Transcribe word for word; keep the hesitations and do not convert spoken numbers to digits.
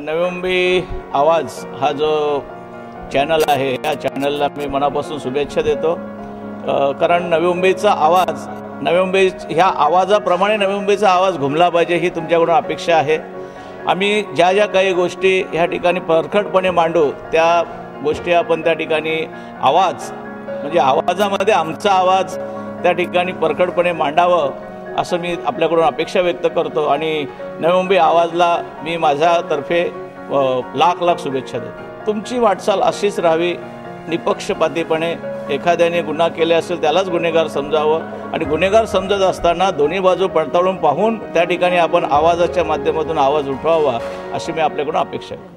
नवी मुंबई आवाज हा जो चॅनल आहे या चॅनलला मी मनापासून शुभेच्छा देतो। कारण नवी मुंबईचा आवाज नवी मुंबई ह्या आवाजाप्रमाणे नवी मुंबईचा आवाज घुमला पाहिजे ही तुमच्याकडून अपेक्षा आहे। आम्ही ज्या ज्या काही गोष्टी ह्या ठिकाणी परखडपणे मांडू त्या गोष्टी आपण त्या ठिकाणी आवाज म्हणजे आवाजामध्ये आमचा आवाज त्या ठिकाणी परखडपणे मांडावं असं मी आपल्याकडून अपेक्षा व्यक्त करतो आणि नवी मुंबई आवाजला मी माझ्यातर्फे लाख लाख शुभेच्छा देतो। तुमची वाटचाल अशीच राहावी, निपक्षपातीपणे एखाद्याने गुन्हा केले असेल त्यालाच गुन्हेगार समजावं आणि गुन्हेगार समजत असताना दोन्ही बाजू पडताळून पाहून त्या ठिकाणी आपण आवाजाच्या माध्यमातून आवाज उठवावा अशी मी आपल्याकडून अपेक्षा आहे।